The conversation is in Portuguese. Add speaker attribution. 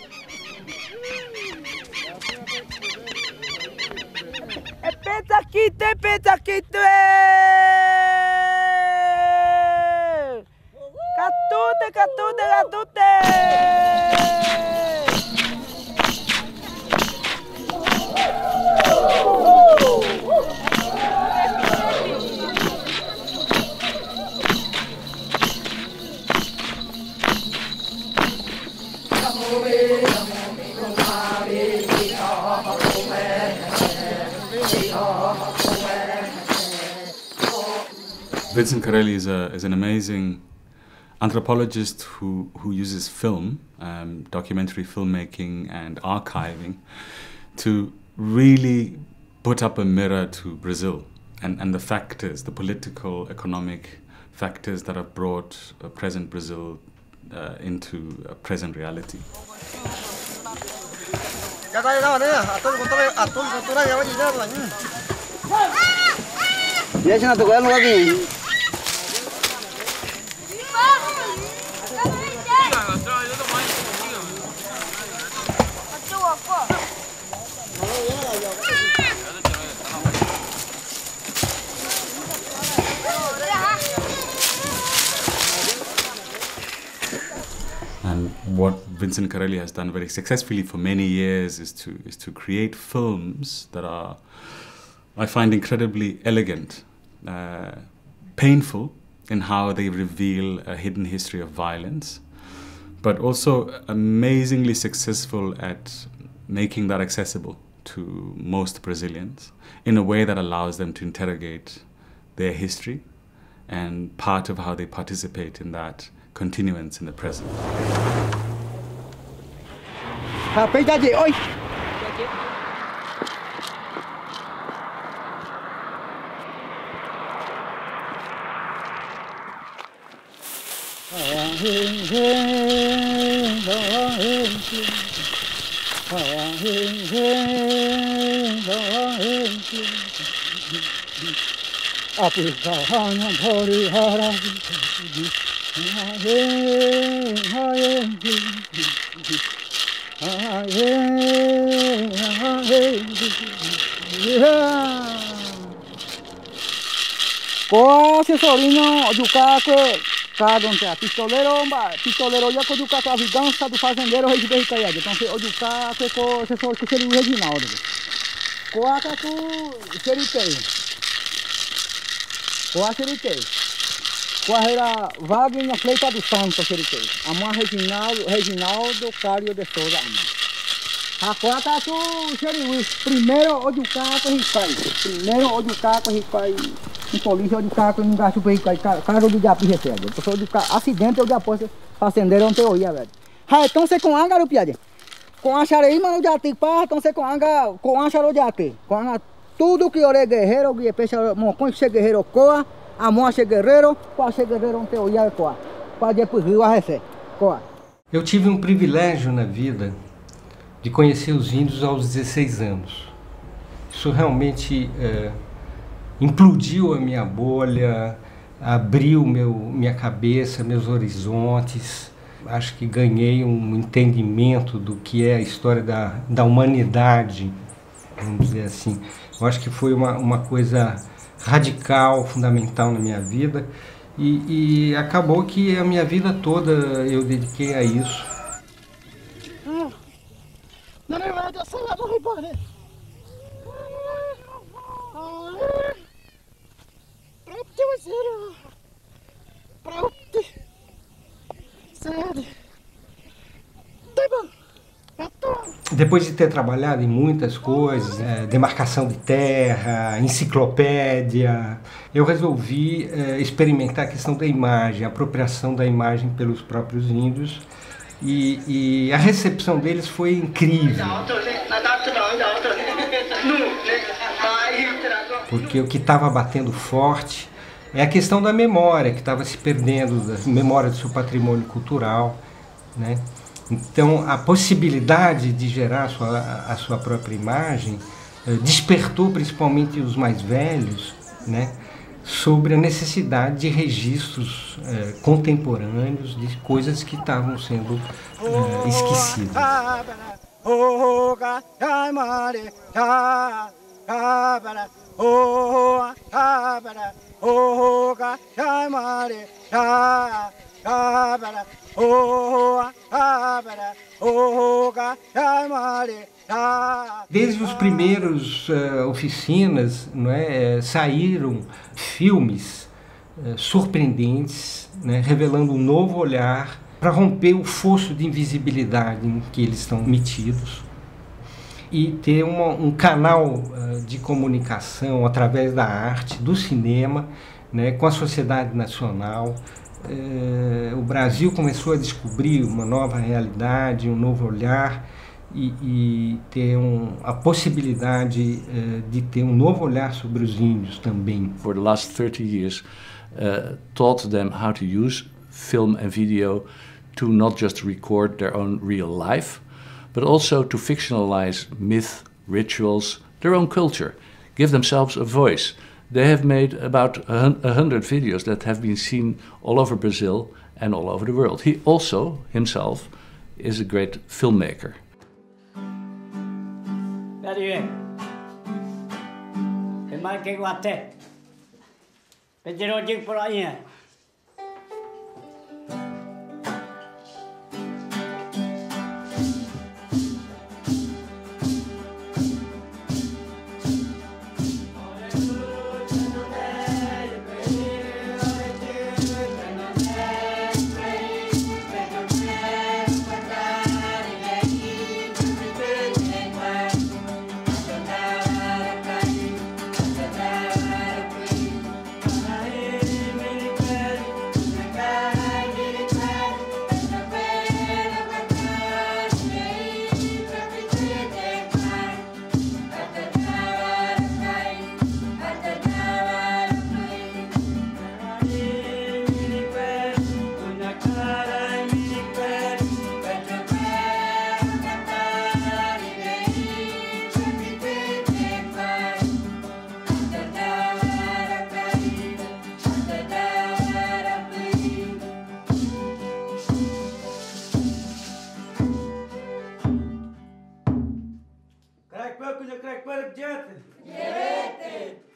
Speaker 1: É petaquito, é petaquito, catute, catute, catute.
Speaker 2: Vincent Carelli is an amazing anthropologist who uses film, documentary filmmaking and archiving to really put up a mirror to Brazil and the factors, the political, economic factors that have brought present Brazil into a present reality. And what Vincent Carelli has done very successfully for many years is to create films that are, I find, incredibly elegant, painful in how they reveal a hidden history of violence, but also amazingly successful at making that accessible to most Brazilians in a way that allows them to interrogate their history and part of how they participate in that continuance in the present.
Speaker 1: Có assessorinho de caco, cada pistolero já com o caco a vingança do fazendeiro rei de Berricaiade. Então o caco é com assessor que seria o Reginaldo. Com a caco seritei. Com a seritei. Com a era Wagner Fleita do Santo seritei. A mãe Reginaldo Cário de Souza. A quarta tu seria primeiro o caco Ricai. Primeiro o caco Ricai. Polícia de carro não gasto para ir carro de japi recebe. Pessoa de acidente eu já posso fazendeiro onde eu ia, velho. Ah, então você com anga, piade. Com a xarei, mano, já tem pá, então você com anga, com a xarou já tem. Com anga, tudo que ore guerreiro, que peça, mocon che guerreiro coa, a mocha guerreiro, qual che guerreiro onde eu ia coa. Para depois rio a receber, coa.
Speaker 3: Eu tive um privilégio na vida de conhecer os índios aos 16 anos. Isso realmente implodiu a minha bolha, abriu minha cabeça, meus horizontes. Acho que ganhei um entendimento do que é a história da humanidade, vamos dizer assim. Eu acho que foi uma coisa radical, fundamental na minha vida e acabou que a minha vida toda eu dediquei a isso. Depois de ter trabalhado em muitas coisas, demarcação de terra, enciclopédia, eu resolvi experimentar a questão da imagem, a apropriação da imagem pelos próprios índios e a recepção deles foi incrível. Porque o que estava batendo forte é a questão da memória, que estava se perdendo, da memória do seu patrimônio cultural, né? Então, a possibilidade de gerar a sua própria imagem despertou principalmente os mais velhos, né? sobre a necessidade de registros contemporâneos de coisas que estavam sendo esquecidas. Desde os primeiros oficinas, não é, saíram filmes surpreendentes, né, revelando um novo olhar para romper o fosso de invisibilidade em que eles estão metidos e ter um canal de comunicação através da arte, do cinema, né, com a sociedade nacional. O Brasil começou a descobrir uma nova realidade, um novo olhar e ter a possibilidade de ter um novo olhar sobre os índios também.
Speaker 4: For the last 30 years, taught them how to use film and video to not just record their own real life, but also to fictionalize myth, rituals, their own culture, give themselves a voice. They have made about 100 videos that have been seen all over Brazil and all over the world. He also, himself, is a great filmmaker.
Speaker 5: Crack, crack, crack, crack,